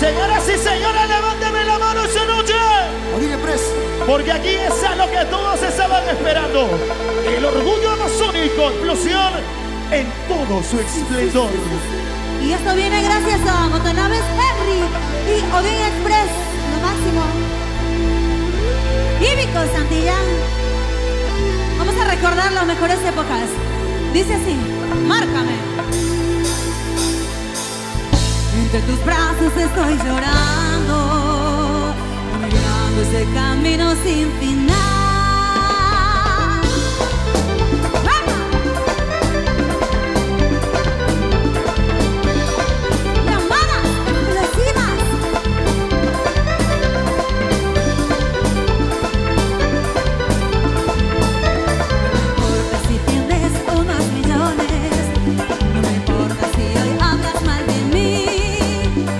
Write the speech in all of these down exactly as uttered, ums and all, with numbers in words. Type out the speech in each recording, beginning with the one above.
Señoras y señores, levántame la mano esta noche. Porque aquí está lo que todos estaban esperando. El orgullo amazónico, explosión en todo su esplendor. Y esto viene gracias a Motonaves Henry y Odin Express, lo máximo. Químico Santillán. Vamos a recordar las mejores épocas. Dice así, márcame. Entre tus brazos estoy llorando, mirando ese camino sin final.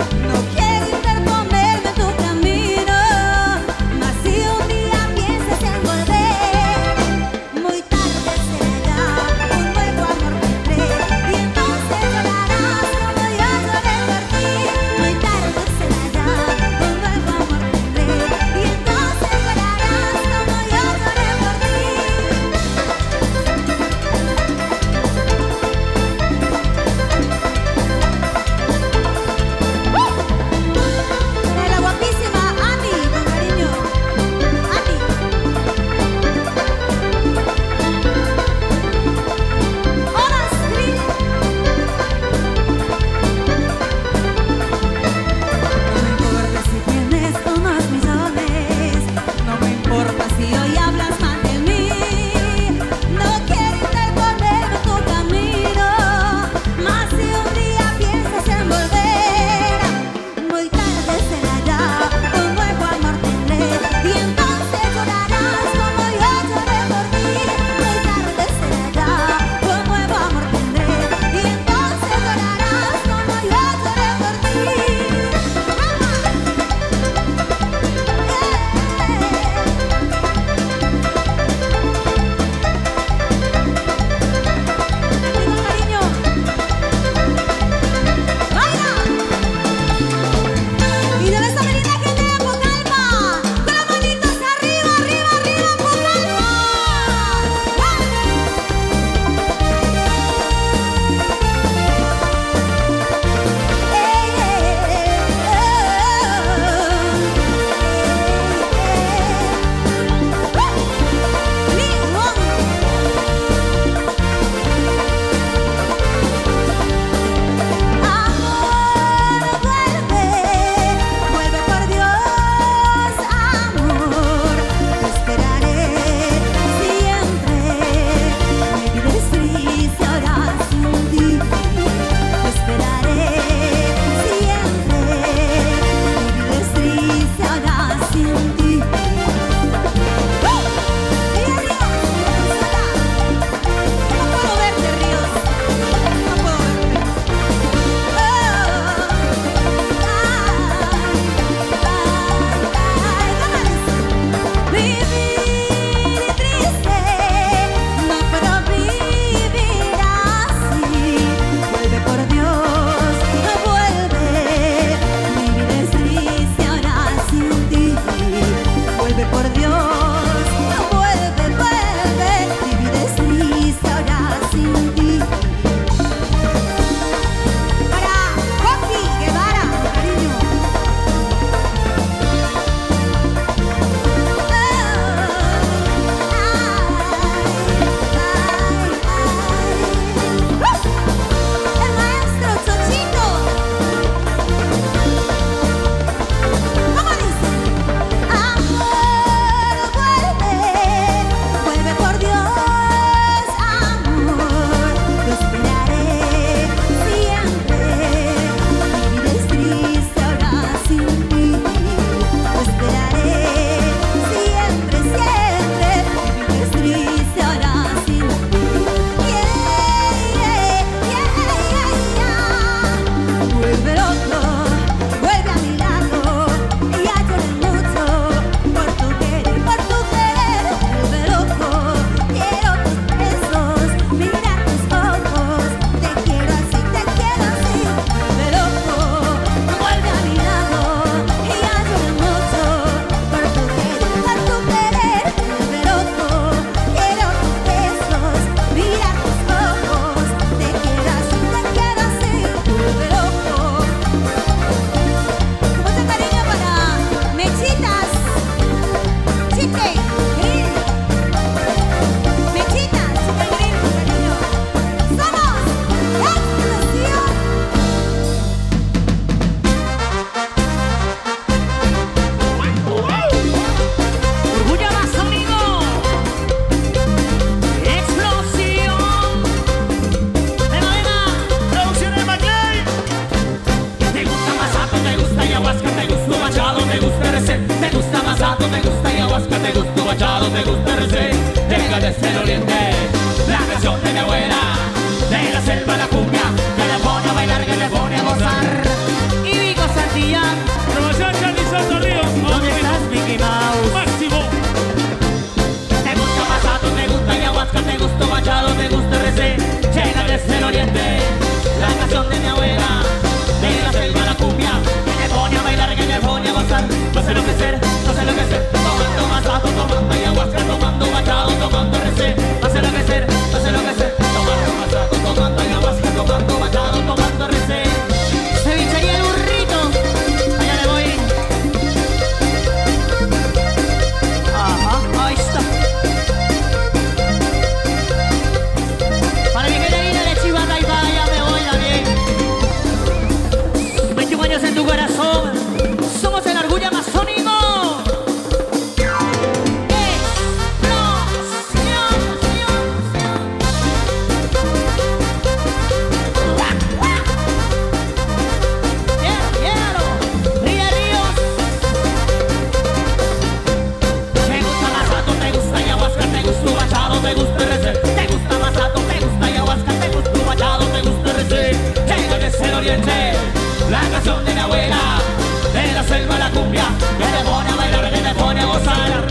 Mas si un día piensas en sé. Te gusta Masato, te gusta ayahuasca, te gusta Machado, te gusta R C. Llega desde el oriente, la canción de mi abuela, de la selva a la cumbia, que le pone a bailar, que le pone a gozar. Y Vico Santillán. Promoción Charlie Soto Ríos. ¿Dónde estás, Mickey Mouse? Máximo. Te gusta Masato, te gusta ayahuasca, te gusta Machado, te gusta R C. Llega desde el oriente, la canción de mi abuela, de la selva a la cumbia, que le pone a bailar, que le pone a gozar. No sé lo que ser, no sé lo que ser. Tomando Masato, tomando ayahuasca, tomando Machado, tomando R C. No sé lo que ser, no sé lo que ser. Tomando Masato, tomando ayahuasca, tomando Machado, tomando R C. Cevichería El Burrito. Allá le voy. Ajá, ahí está. Para mi querida de Chivata y vaya, me voy también. veintiún años en tu corazón. Somos el orgullo amazónico. Te gusta R C, te gusta Masato, te gusta ayahuasca, te gusta Machado, te gusta R C. Llega desde el oriente, la canción de mi abuela, de la selva a la cumbia, que le pone a bailar, que le pone a gozar.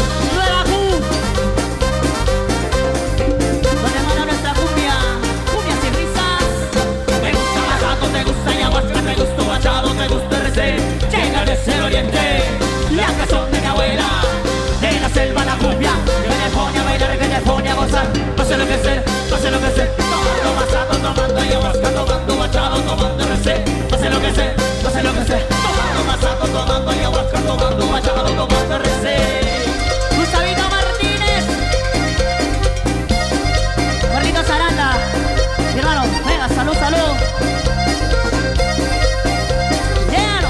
Donde manda nuestra cumbia, cumbia sin risas. Te gusta Masato, te gusta ayahuasca, te gusta Machado, te gusta R C. Llega desde el oriente, la canción de mi abuela, de la selva a la cumbia, que le pone a bailar, que le pone a gozar. No sé lo que sé, no sé lo que sé. Tomando Masato, tomando ayahuasca, tomando Machado, tomando R C. No sé lo que sé, no sé lo que sé. Tomando Masato, tomando ayahuasca, tomando Machado, tomando R C. Gustavito Martínez. Carlitos Aranda. Mi hermano, venga, salud, salud. Llévalo.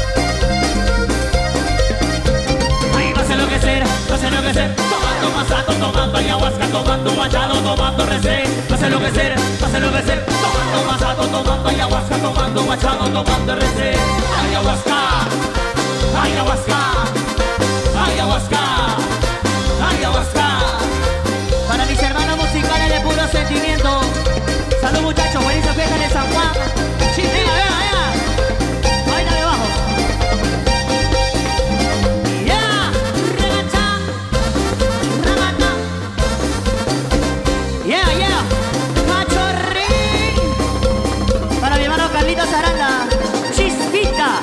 Ay, no sé lo que ser, no sé lo que ser. Tomando Masato, tomando ayahuasca, tomando Machado, tomando R C. No sé lo que ser, no sé lo que ser. Tomando Masato, tomando ayahuasca, tomando Machado, tomando R C. Ayahuasca, ayahuasca, ayahuasca, ayahuasca. Para mis hermanos musicales de puro sentimiento. Salud, muchachos, buenísima fiesta de San Juan. Sí, venga, venga, venga. Baila debajo. Yeah, regacha, remata. Yeah, yeah, cachorrín. Para mi hermano Carlitos Aranda. Chispita.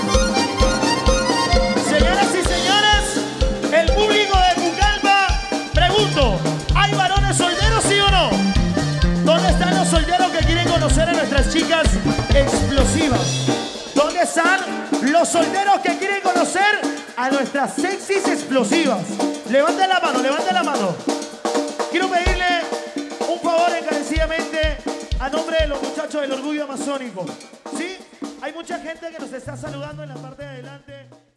Señoras y señores, el público de Pucallpa, pregunto, ¿hay varones solteros, sí o no? ¿Dónde están los solteros que quieren conocer a nuestras chicas explosivas? ¿Dónde están los solteros que quieren conocer a nuestras sexys explosivas? Levanten la mano, levanten la mano. Quiero pedirle un favor encarecidamente a nombre de los muchachos del Orgullo Amazónico. ¿Sí? Hay mucha gente que nos está saludando en la parte de adelante.